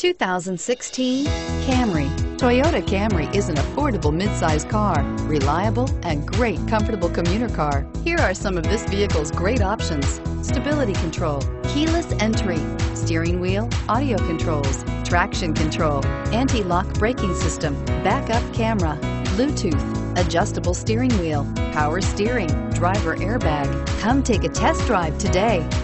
2016 Camry. Toyota Camry is an affordable midsize car, reliable and great comfortable commuter car. Here are some of this vehicle's great options: stability control, keyless entry, steering wheel audio controls, traction control, anti-lock braking system, backup camera, Bluetooth, adjustable steering wheel, power steering, driver airbag. Come take a test drive today.